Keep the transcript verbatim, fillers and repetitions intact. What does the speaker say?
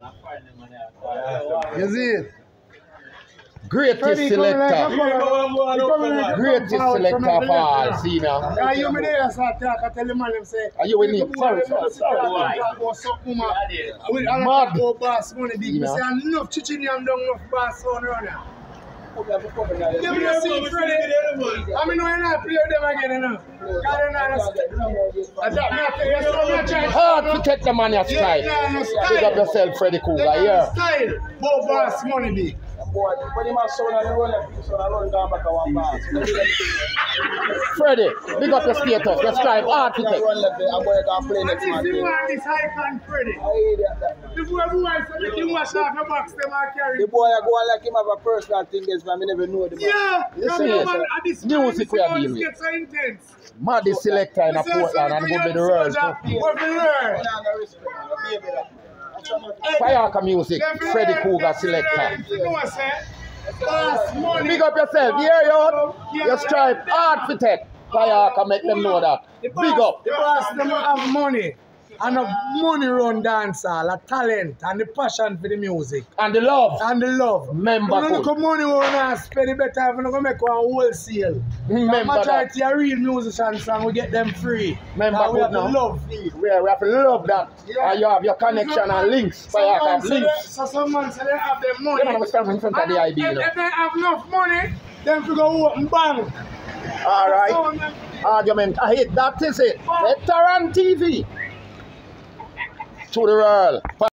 You see it? Greatest selector. Greatest selector of all. See now. Are you in there? So I tell the man, them say. Are you in it? Sorry, sorry, sorry. Mad. Boss money big. You say enough chichinium down enough boss on runner. Give me a seat, Freddy. I mean, no, you're not play with them again, you know. Hard to take the money of style. Pick up yourself, Freddy Cougar, yeah. Style. Both boss money big. Freddy, big up your status, your strive, hard to take. What is the man, this icon, Freddy? Before everyone said that you wash off your box, them are carrying. The boy I go on like him have a personal thing, yes, but I never know the man. Yeah, Listen, yes, man, at this music we are time, dealing with. so intense. Mad is selector in a Portland and go to the world. Pieyaka music, Freddy Cougar selector. Big up yourself, yeah, yo. Your strive hard to take. Pieyaka, make them know that. Big up. The boss them have money. And a money run dancehall, a talent, and the passion for the music. And the love. And the love. Member good. Look at money we want to spend it better if we don't make one wholesale. Remember majority of real musicians song, we get them free. Remember we have now. to love. We have to love that. Yeah. And you have your connection and links. Pieyaka have links. So someone say they have their money. You don't stand in front of the I D. If, if they have enough money, then we go open bank. Alright. Argument. I hate that is it. Veteran T V. To the world.